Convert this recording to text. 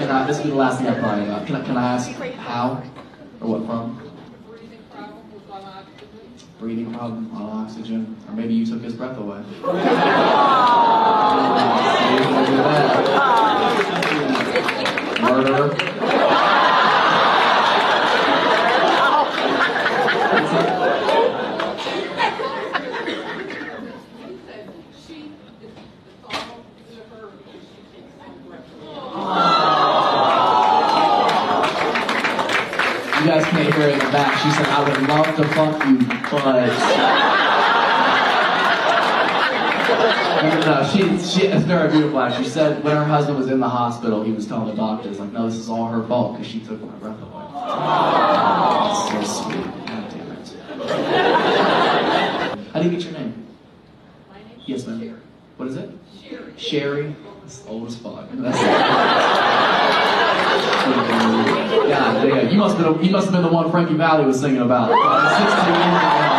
this will be the last thing I cry about. Can I ask how or what from? Breathing problem on oxygen, or maybe you took his breath away. Murderer. You guys can't hear it in the back. She said, I would love to fuck you, but... No, it's very beautiful actually. She said when her husband was in the hospital, he was telling the doctors, like, no, this is all her fault because she took my breath away. That's so sweet. God damn it. How do you get your name? My name? Yes, ma'am. Sherry. What is it? Sherry. Sherry? That's old as fuck. God damn. You must have been the one Frankie Valli was singing about 16 years ago.